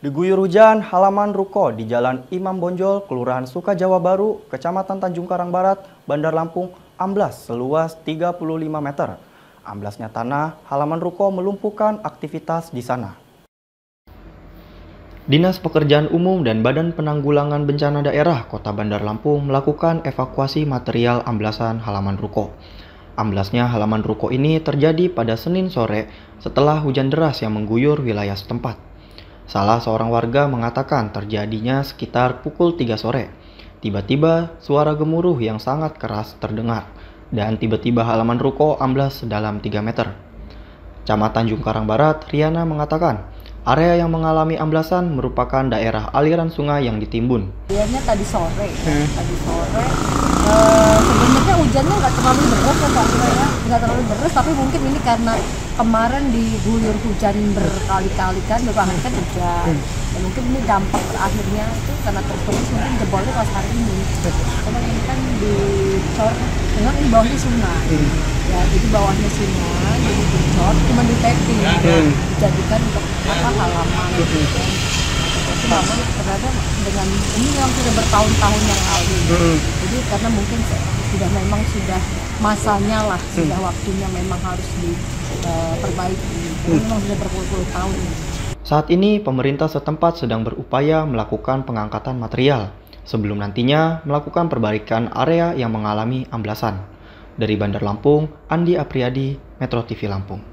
Diguyur hujan, halaman ruko di Jalan Imam Bonjol, Kelurahan Sukajawa Baru, Kecamatan Tanjung Karang Barat, Bandar Lampung, amblas seluas 35 meter. Amblasnya tanah, halaman ruko melumpuhkan aktivitas di sana. Dinas Pekerjaan Umum dan Badan Penanggulangan Bencana Daerah Kota Bandar Lampung melakukan evakuasi material amblasan halaman ruko. Amblasnya halaman ruko ini terjadi pada Senin sore setelah hujan deras yang mengguyur wilayah setempat. Salah seorang warga mengatakan terjadinya sekitar pukul 3 sore. Tiba-tiba suara gemuruh yang sangat keras terdengar dan tiba-tiba halaman ruko amblas sedalam 3 meter. Camat Tanjung Karang Barat, Riana mengatakan, area yang mengalami amblasan merupakan daerah aliran sungai yang ditimbun. Biasanya tadi sore sebenarnya hujannya nggak terlalu deras ya Pak, nggak terlalu deras, tapi mungkin ini karena kemarin diguyur hujan berkali-kali kan, hujan. Dan mungkin ini dampak terakhirnya itu karena terputus mungkin jebolnya pas hari ini. Karena ini kan dicor, memang ini bawahnya sungai. Ya, jadi bawahnya sungai, jadi dicor, cuma di tapping, dijadikan untuk halaman. Tapi namun ternyata dengan ini yang sudah bertahun-tahun yang lalu. Jadi karena mungkin sudah masanya lah, sudah waktunya memang harus diperbaiki. Memang sudah berpuluh-puluh tahun. Saat ini pemerintah setempat sedang berupaya melakukan pengangkatan material sebelum nantinya melakukan perbaikan area yang mengalami amblasan. Dari Bandar Lampung, Andi Apriyadi, Metro TV Lampung.